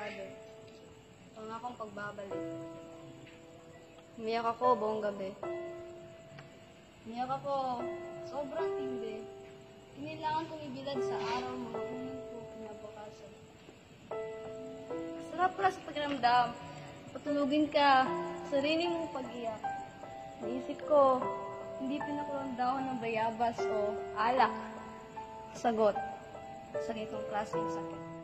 Father. Pangakong pagbabalik. Umiyak ako buong gabi. Umiyak ako, sobrang tindi. Kinilangan kong ibilad sa araw mga unang ko pinabukasan. Sarap pala sa pakiramdam. Patulugin ka, sarili mong pag-iyak. Naisip ko, hindi pinakulang daw ng bayabas o alak. Sagot, sa ganitong klaseng sakit.